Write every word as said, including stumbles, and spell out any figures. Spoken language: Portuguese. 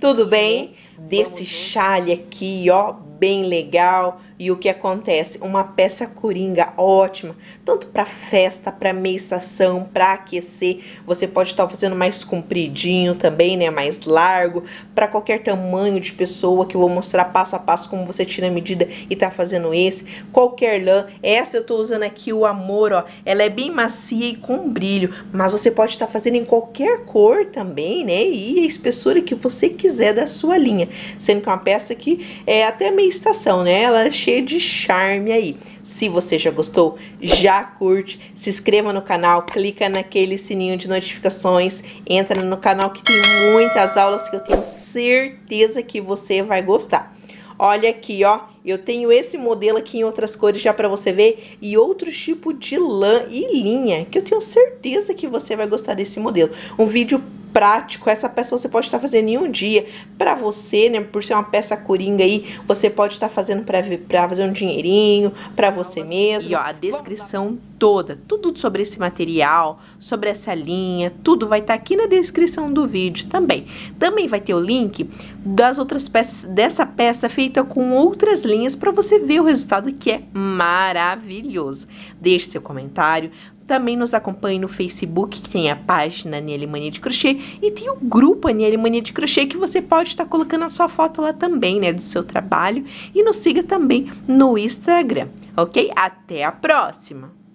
Tudo bem? Desse chale aqui, ó, bem legal. E o que acontece? Uma peça coringa ótima, tanto para festa, para meia estação, para aquecer. Você pode estar fazendo mais compridinho também, né? Mais largo, para qualquer tamanho de pessoa, que eu vou mostrar passo a passo como você tira a medida e tá fazendo esse. Qualquer lã. Essa eu tô usando aqui, o Amor, ó. Ela é bem macia e com brilho, mas você pode estar fazendo em qualquer cor também, né? E a espessura que você quiser da sua linha. Sendo que é uma peça que é até meia estação, né? Ela é cheia de charme aí. Se você já gostou, já curte, se inscreva no canal, clica naquele sininho de notificações, entra no canal que tem muitas aulas que eu tenho certeza que você vai gostar. Olha aqui, ó, eu tenho esse modelo aqui em outras cores já para você ver e outro tipo de lã e linha, que eu tenho certeza que você vai gostar desse modelo. Um vídeo prático, essa peça você pode estar fazendo em um dia para você, né, por ser uma peça coringa aí, você pode estar fazendo para para fazer um dinheirinho para você mesmo. E ó, a descrição toda, tudo sobre esse material, sobre essa linha, tudo vai estar aqui na descrição do vídeo também. Também vai ter o link das outras peças, dessa peça feita com outras linhas para você ver o resultado, que é maravilhoso. Deixe seu comentário. Também nos acompanhe no Facebook, que tem a página Aniele Mania de Crochê, e tem o grupo Aniele Mania de Crochê, que você pode estar colocando a sua foto lá também, né, do seu trabalho, e nos siga também no Instagram, ok? Até a próxima!